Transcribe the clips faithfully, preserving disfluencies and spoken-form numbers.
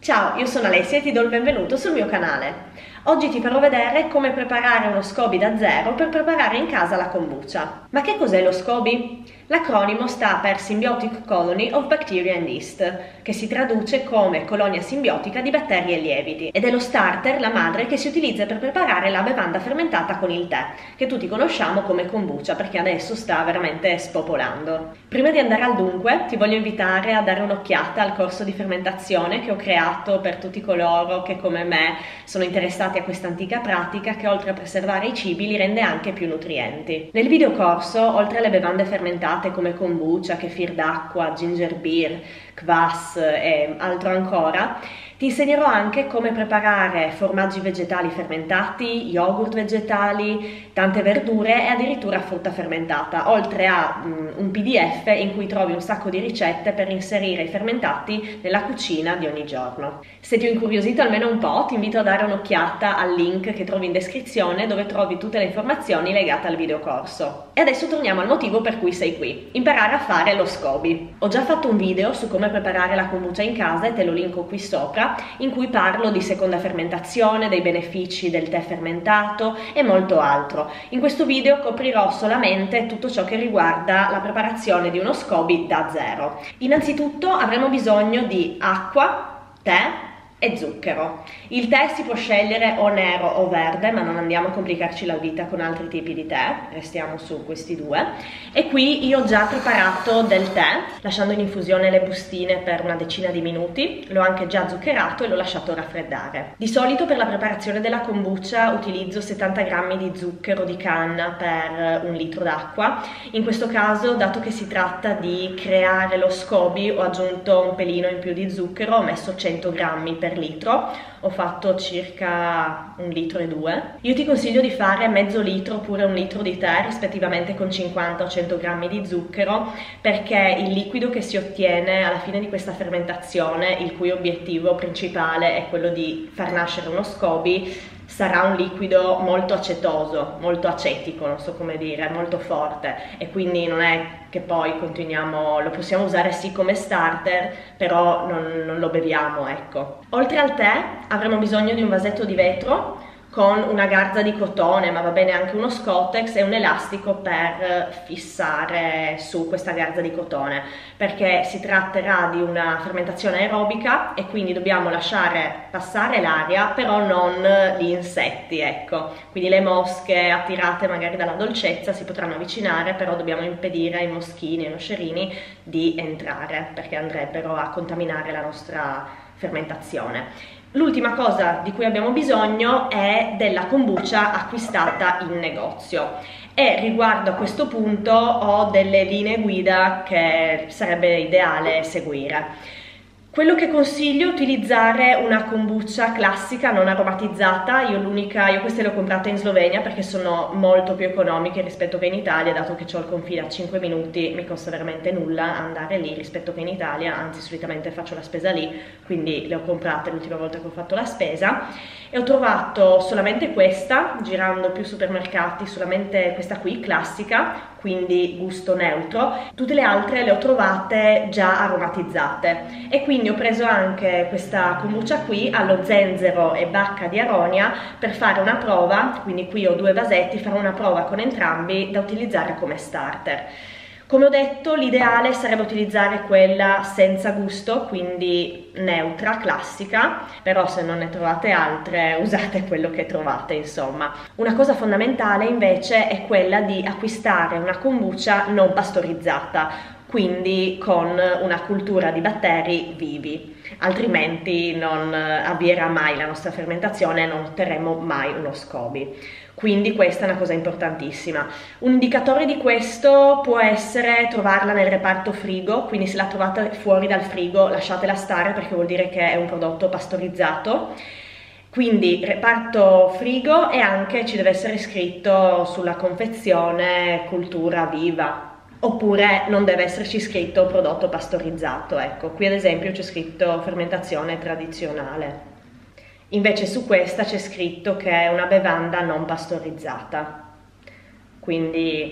Ciao, io sono Alessia e ti do il benvenuto sul mio canale. Oggi ti farò vedere come preparare uno SCOBY da zero per preparare in casa la kombucha. Ma che cos'è lo SCOBY? L'acronimo sta per Symbiotic Colony of Bacteria and Yeast, che si traduce come colonia simbiotica di batteri e lieviti, ed è lo starter, la madre, che si utilizza per preparare la bevanda fermentata con il tè, che tutti conosciamo come kombucha perché adesso sta veramente spopolando. Prima di andare al dunque, ti voglio invitare a dare un'occhiata al corso di fermentazione che ho creato per tutti coloro che come me sono interessati a questa antica pratica che oltre a preservare i cibi li rende anche più nutrienti. Nel videocorso, oltre alle bevande fermentate come kombucha, kefir d'acqua, ginger beer, kvass e altro ancora, ti insegnerò anche come preparare formaggi vegetali fermentati, yogurt vegetali, tante verdure e addirittura frutta fermentata, oltre a um, un P D F in cui trovi un sacco di ricette per inserire i fermentati nella cucina di ogni giorno. Se ti ho incuriosito almeno un po', ti invito a dare un'occhiata al link che trovi in descrizione dove trovi tutte le informazioni legate al videocorso. E adesso torniamo al motivo per cui sei qui: imparare a fare lo SCOBY. Ho già fatto un video su come preparare la kombucha in casa e te lo linko qui sopra, in cui parlo di seconda fermentazione, dei benefici del tè fermentato e molto altro. In questo video coprirò solamente tutto ciò che riguarda la preparazione di uno SCOBY da zero. Innanzitutto avremo bisogno di acqua, tè e zucchero. Il tè si può scegliere o nero o verde, ma non andiamo a complicarci la vita con altri tipi di tè, restiamo su questi due. E qui io ho già preparato del tè, lasciando in infusione le bustine per una decina di minuti, l'ho anche già zuccherato e l'ho lasciato raffreddare. Di solito per la preparazione della kombucha utilizzo settanta grammi di zucchero di canna per un litro d'acqua. In questo caso, dato che si tratta di creare lo SCOBY, ho aggiunto un pelino in più di zucchero, ho messo cento grammi per litro, ho fatto circa un litro e due. Io ti consiglio di fare mezzo litro oppure un litro di tè, rispettivamente con cinquanta o cento grammi di zucchero, perché il liquido che si ottiene alla fine di questa fermentazione, il cui obiettivo principale è quello di far nascere uno SCOBY, sarà un liquido molto acetoso, molto acetico, non so come dire, molto forte, e quindi non è che poi continuiamo, lo possiamo usare sì come starter, però non, non lo beviamo, ecco. Oltre al tè avremo bisogno di un vasetto di vetro con una garza di cotone, ma va bene anche uno Scottex, e un elastico per fissare su questa garza di cotone, perché si tratterà di una fermentazione aerobica e quindi dobbiamo lasciare passare l'aria, però non gli insetti, ecco. Quindi le mosche attirate magari dalla dolcezza si potranno avvicinare, però dobbiamo impedire ai moschini e ai moscerini di entrare, perché andrebbero a contaminare la nostra fermentazione. L'ultima cosa di cui abbiamo bisogno è della kombucha acquistata in negozio, e riguardo a questo punto ho delle linee guida che sarebbe ideale seguire. Quello che consiglio è utilizzare una kombucha classica non aromatizzata. Io l'unica, io queste le ho comprate in Slovenia perché sono molto più economiche rispetto che in Italia, dato che ho il confine a cinque minuti, mi costa veramente nulla andare lì rispetto che in Italia, anzi solitamente faccio la spesa lì, quindi le ho comprate l'ultima volta che ho fatto la spesa, e ho trovato solamente questa, girando più supermercati, solamente questa qui, classica, quindi gusto neutro. Tutte le altre le ho trovate già aromatizzate, e quindi ho preso anche questa kombucha qui allo zenzero e bacca di aronia per fare una prova. Quindi qui ho due vasetti, farò una prova con entrambi da utilizzare come starter. Come ho detto, l'ideale sarebbe utilizzare quella senza gusto, quindi neutra, classica, però se non ne trovate altre usate quello che trovate, insomma. Una cosa fondamentale invece è quella di acquistare una kombucha non pastorizzata, quindi con una cultura di batteri vivi, altrimenti non avvierà mai la nostra fermentazione e non otterremo mai uno SCOBY. Quindi questa è una cosa importantissima. Un indicatore di questo può essere trovarla nel reparto frigo, quindi se la trovate fuori dal frigo lasciatela stare, perché vuol dire che è un prodotto pastorizzato. Quindi reparto frigo, e anche ci deve essere scritto sulla confezione cultura viva, oppure non deve esserci scritto prodotto pastorizzato, ecco. Qui ad esempio c'è scritto fermentazione tradizionale. Invece su questa c'è scritto che è una bevanda non pastorizzata, quindi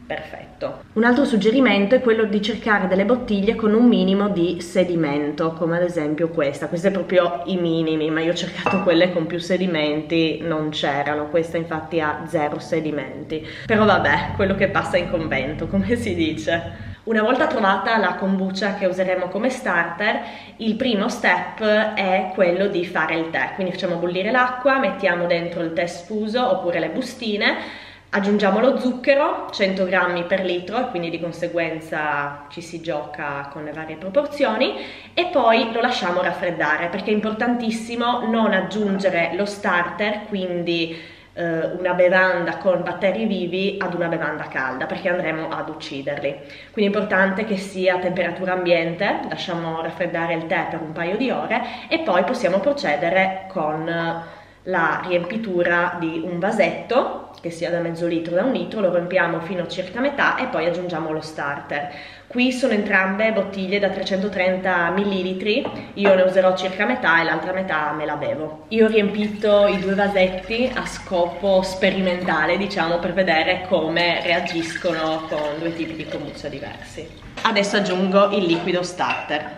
perfetto. Un altro suggerimento è quello di cercare delle bottiglie con un minimo di sedimento, come ad esempio questa. Questi è proprio i minimi, ma io ho cercato quelle con più sedimenti, non c'erano. Questa infatti ha zero sedimenti, però vabbè, quello che passa in convento, come si dice. Una volta trovata la kombucha che useremo come starter, il primo step è quello di fare il tè. Quindi facciamo bollire l'acqua, mettiamo dentro il tè sfuso oppure le bustine, aggiungiamo lo zucchero, cento grammi per litro, e quindi di conseguenza ci si gioca con le varie proporzioni, e poi lo lasciamo raffreddare, perché è importantissimo non aggiungere lo starter, quindi una bevanda con batteri vivi, ad una bevanda calda, perché andremo ad ucciderli. Quindi è importante che sia a temperatura ambiente, lasciamo raffreddare il tè per un paio di ore e poi possiamo procedere con la riempitura di un vasetto che sia da mezzo litro da un litro, lo riempiamo fino a circa metà e poi aggiungiamo lo starter. Qui sono entrambe bottiglie da trecentotrenta millilitri, io ne userò circa metà e l'altra metà me la bevo. Io ho riempito i due vasetti a scopo sperimentale, diciamo, per vedere come reagiscono con due tipi di kombucha diversi. Adesso aggiungo il liquido starter,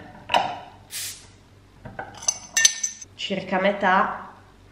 circa metà.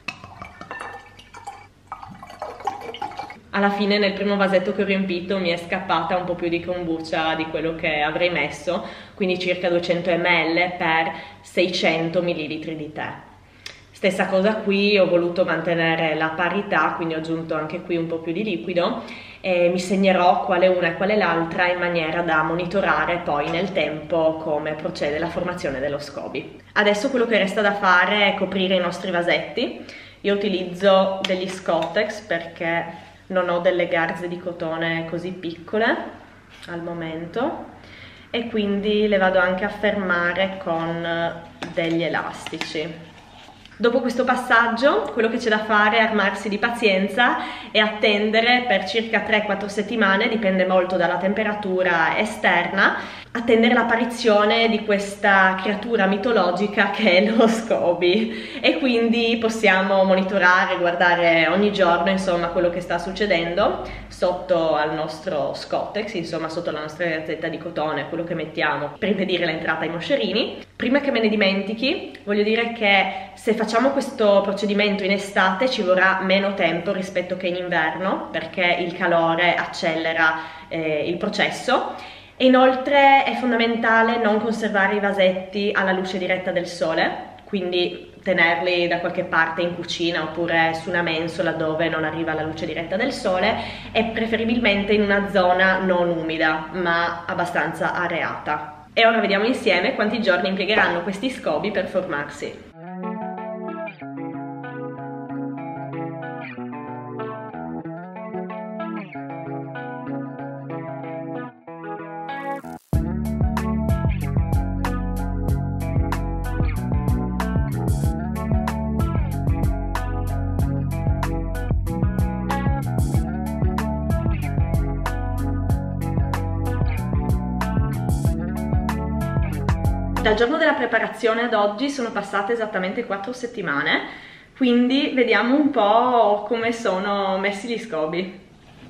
Alla fine nel primo vasetto che ho riempito mi è scappata un po' più di kombucha di quello che avrei messo, quindi circa duecento millilitri per seicento millilitri di tè. Stessa cosa qui, ho voluto mantenere la parità, quindi ho aggiunto anche qui un po' più di liquido e mi segnerò quale una e quale l'altra in maniera da monitorare poi nel tempo come procede la formazione dello SCOBY. Adesso quello che resta da fare è coprire i nostri vasetti. Io utilizzo degli Scottex perché non ho delle garze di cotone così piccole al momento e quindi le vado anche a fermare con degli elastici. Dopo questo passaggio quello che c'è da fare è armarsi di pazienza e attendere per circa tre quattro settimane, dipende molto dalla temperatura esterna, attendere l'apparizione di questa creatura mitologica che è lo SCOBY, e quindi possiamo monitorare, guardare ogni giorno insomma quello che sta succedendo sotto al nostro Scottex, insomma sotto la nostra gazzetta di cotone, quello che mettiamo per impedire l'entrata ai moscerini. Prima che me ne dimentichi voglio dire che se facciamo questo procedimento in estate ci vorrà meno tempo rispetto che in inverno, perché il calore accelera eh, il processo. E inoltre è fondamentale non conservare i vasetti alla luce diretta del sole, quindi tenerli da qualche parte in cucina oppure su una mensola dove non arriva la luce diretta del sole, e preferibilmente in una zona non umida ma abbastanza areata. E ora vediamo insieme quanti giorni impiegheranno questi SCOBY per formarsi. Dal giorno della preparazione ad oggi sono passate esattamente quattro settimane, quindi vediamo un po' come sono messi gli SCOBY.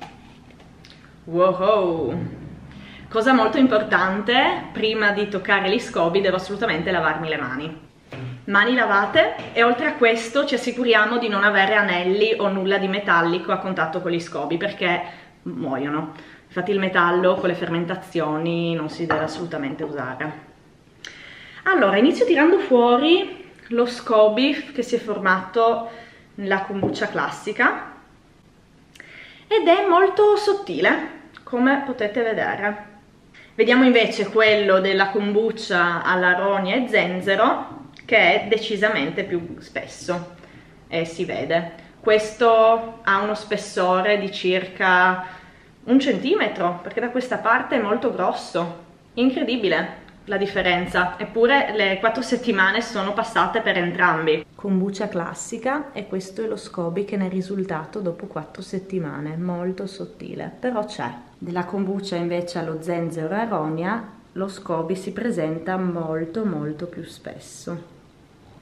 Wow! Cosa molto importante, prima di toccare gli SCOBY devo assolutamente lavarmi le mani. Mani lavate, e oltre a questo ci assicuriamo di non avere anelli o nulla di metallico a contatto con gli SCOBY perché muoiono. Infatti il metallo con le fermentazioni non si deve assolutamente usare. Allora, inizio tirando fuori lo SCOBY che si è formato nella kombucha classica ed è molto sottile, come potete vedere. Vediamo invece quello della kombucha all'aronia e zenzero, che è decisamente più spesso e si vede. Questo ha uno spessore di circa un centimetro, perché da questa parte è molto grosso. Incredibile la differenza, eppure le quattro settimane sono passate per entrambi. Kombucha classica, e questo è lo SCOBY che ne è risultato dopo quattro settimane, molto sottile, però c'è. Della kombucha invece allo zenzero e aronia lo SCOBY si presenta molto molto più spesso.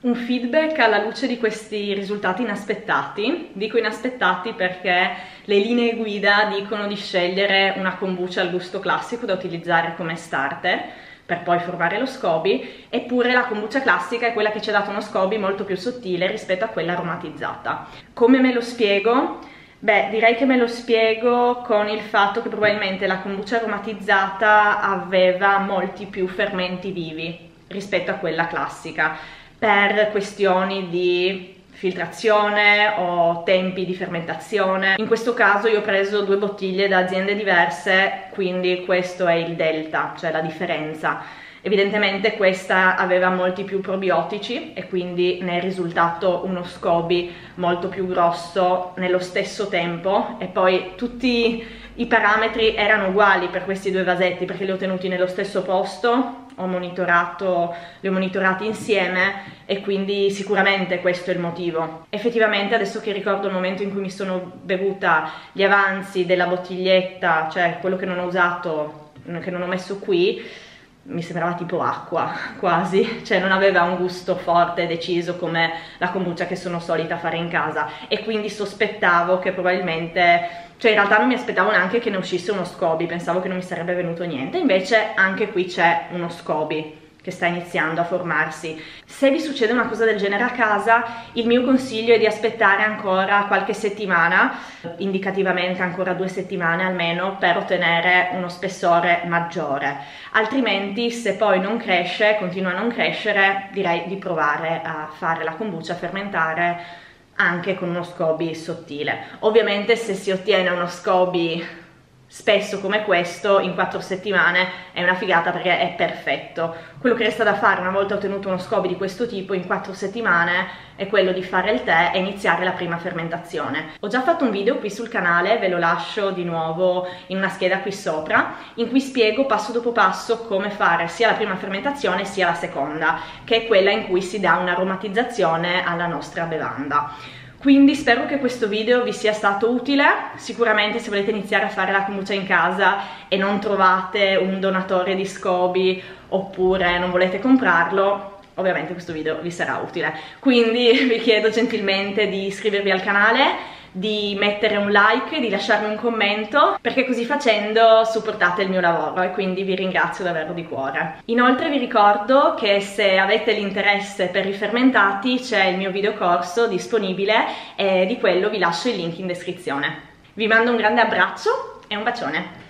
un feedback alla luce di questi risultati inaspettati. Dico inaspettati perché le linee guida dicono di scegliere una kombucha al gusto classico da utilizzare come starter per poi formare lo SCOBY, eppure la kombucha classica è quella che ci ha dato uno SCOBY molto più sottile rispetto a quella aromatizzata. Come me lo spiego? Beh, direi che me lo spiego con il fatto che probabilmente la kombucha aromatizzata aveva molti più fermenti vivi rispetto a quella classica, per questioni di filtrazione o tempi di fermentazione. In questo caso io ho preso due bottiglie da aziende diverse, quindi questo è il delta, cioè la differenza. Evidentemente questa aveva molti più probiotici e quindi ne è risultato uno SCOBY molto più grosso nello stesso tempo, e poi tutti i parametri erano uguali per questi due vasetti perché li ho tenuti nello stesso posto, ho monitorato, li ho monitorati insieme, e quindi sicuramente questo è il motivo. Effettivamente adesso che ricordo il momento in cui mi sono bevuta gli avanzi della bottiglietta, cioè quello che non ho usato, che non ho messo qui, mi sembrava tipo acqua quasi, cioè non aveva un gusto forte e deciso come la kombucha che sono solita fare in casa, e quindi sospettavo che probabilmente, cioè in realtà non mi aspettavo neanche che ne uscisse uno SCOBY, pensavo che non mi sarebbe venuto niente, invece anche qui c'è uno SCOBY che sta iniziando a formarsi. Se vi succede una cosa del genere a casa, il mio consiglio è di aspettare ancora qualche settimana, indicativamente ancora due settimane almeno, per ottenere uno spessore maggiore. Altrimenti, se poi non cresce, continua a non crescere, direi di provare a fare la kombucha, a fermentare anche con uno SCOBY sottile. Ovviamente se si ottiene uno SCOBY spesso come questo, in quattro settimane è una figata perché è perfetto. Quello che resta da fare una volta ottenuto uno SCOBY di questo tipo in quattro settimane è quello di fare il tè e iniziare la prima fermentazione. Ho già fatto un video qui sul canale, ve lo lascio di nuovo in una scheda qui sopra, in cui spiego passo dopo passo come fare sia la prima fermentazione sia la seconda, che è quella in cui si dà un'aromatizzazione alla nostra bevanda. Quindi spero che questo video vi sia stato utile. Sicuramente se volete iniziare a fare la kombucha in casa e non trovate un donatore di SCOBY oppure non volete comprarlo, ovviamente questo video vi sarà utile. Quindi vi chiedo gentilmente di iscrivervi al canale, di mettere un like, di lasciarmi un commento, perché così facendo supportate il mio lavoro, e quindi vi ringrazio davvero di cuore. Inoltre vi ricordo che se avete l'interesse per i fermentati c'è il mio videocorso disponibile, e di quello vi lascio il link in descrizione. Vi mando un grande abbraccio e un bacione!